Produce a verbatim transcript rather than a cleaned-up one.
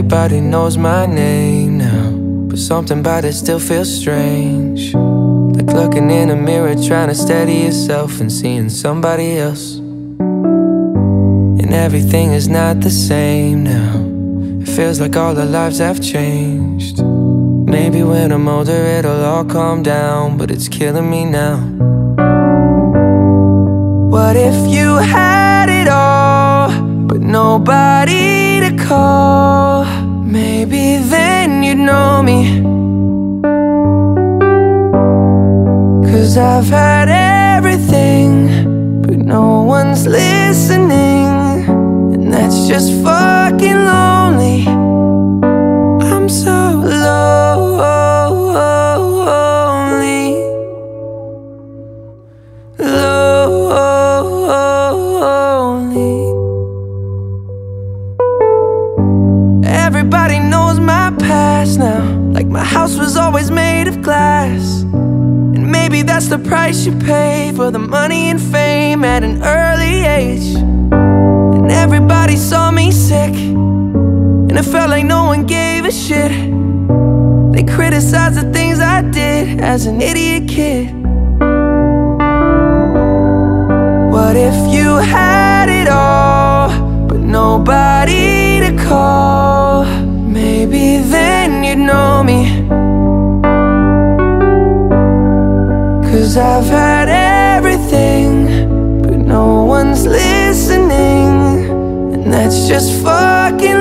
Everybody knows my name now, but something about it still feels strange. Like looking in a mirror, trying to steady yourself and seeing somebody else. And everything is not the same now. It feels like all our lives have changed. Maybe when I'm older it'll all calm down, but it's killing me now. What if you had it all, but nobody to call? Maybe then you'd know me. 'Cause I've had everything, but no one's listening, and that's just fucking lonely. I'm so lonely, lonely. Everybody knows my past now, like my house was always made of glass. And maybe that's the price you pay for the money and fame at an early age. And everybody saw me sick, and it felt like no one gave a shit. They criticized the things I did as an idiot kid. What if you had it all, but nobody to call? Maybe then you'd know me. 'Cause I've had everything, but no one's listening, and that's just fucking